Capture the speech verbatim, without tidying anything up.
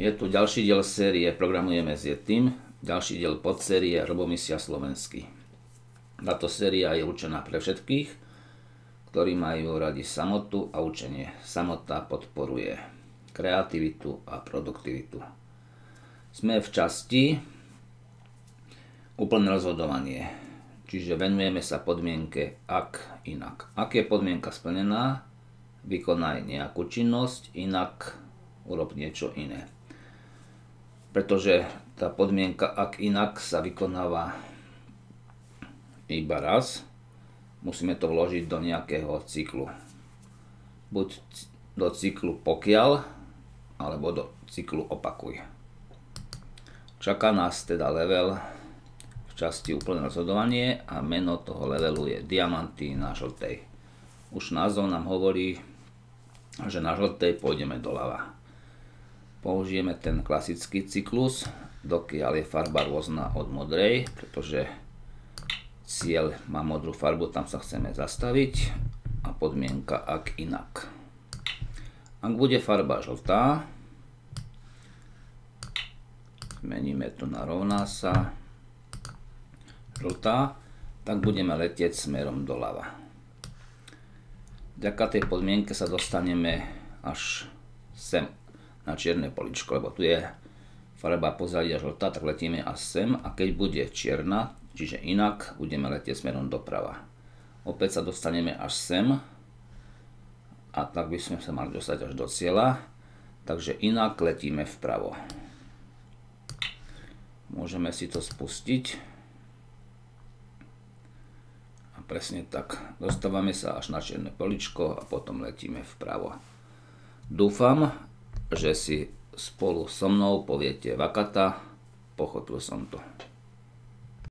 Je tu ďalší diel série Programujeme s Yetim, ďalší diel podsérie Robomisia slovenský. Táto séria je určená pre všetkých, ktorí majú radi samotu a učenie. Samota podporuje kreativitu a produktivitu. Sme v časti úplné rozhodovanie, čiže venujeme sa podmienke ak inak. Ak je podmienka splnená, vykonaj nejakú činnosť, inak urob niečo iné. Pretože tá podmienka ak inak sa vykonáva iba raz, musíme to vložiť do nejakého cyklu. Buď do cyklu pokiaľ, alebo do cyklu opakuj. Čaká nás teda level v časti úplné rozhodovanie a meno toho levelu je diamanty na žltej. Už názov nám hovorí, že na žltej pôjdeme doľava. Použijeme ten klasický cyklus, dokiaľ je farba rôzna od modrej, pretože cieľ má modrú farbu, tam sa chceme zastaviť a podmienka ak inak. Ak bude farba žltá, zmeníme to na rovná sa žltá, tak budeme letieť smerom doľava. Vďaka tej podmienke sa dostaneme až sem na čierne poličko, lebo tu je farba pozadia žltá, tak letíme až sem a keď bude čierna, čiže inak, budeme letieť smerom doprava. Opäť sa dostaneme až sem a tak by sme sa mali dostať až do cieľa, takže inak letíme vpravo. Môžeme si to spustiť a presne tak, dostávame sa až na čierne poličko a potom letíme vpravo. Dúfam, že si spolu so mnou poviete vakata, pochopil som to.